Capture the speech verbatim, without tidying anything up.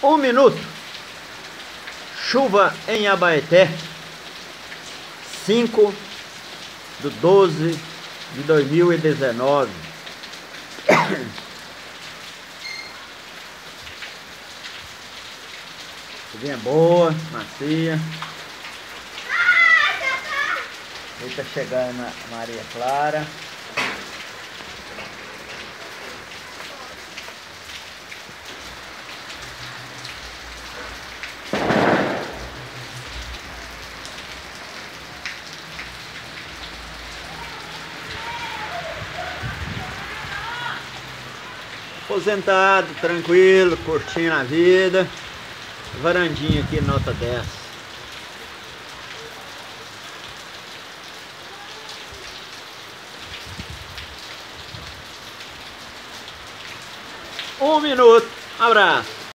Um minuto. Chuva em Abaeté, cinco de doze de dois mil e dezenove. Chuvinha boa, macia. Ele tá chegando na Maria Clara. Aposentado, tranquilo, curtindo a vida. Varandinha aqui, nota dez. Um minuto. Abraço.